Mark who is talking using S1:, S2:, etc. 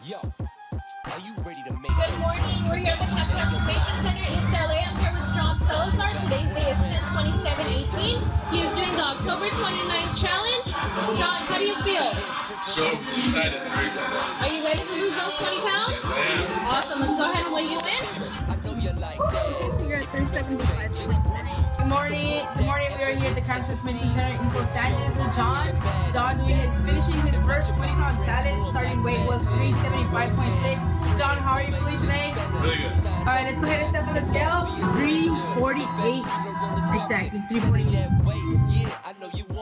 S1: Yo, are you ready to make
S2: Good morning. We're here at the Camp Transformation Center, East LA. I'm here with John Salazar. Today's day is 10/27/18. He is doing the October 29th challenge. John, how do you feel?
S3: So excited, very excited.
S2: Are you ready to lose those 20 pounds?
S3: Yeah.
S2: Awesome. Let's go ahead and weigh you in.
S4: Okay, so you're at 375.6.
S5: Good morning. Good morning. We are here at the Camp Transformation Center in Los Angeles with John. John finishing his first 20-pound challenge. Starting weight was 375.6. John, how are you feeling today?
S3: Really good.
S5: All right, let's go ahead and step on the scale. 348. Exactly, 348.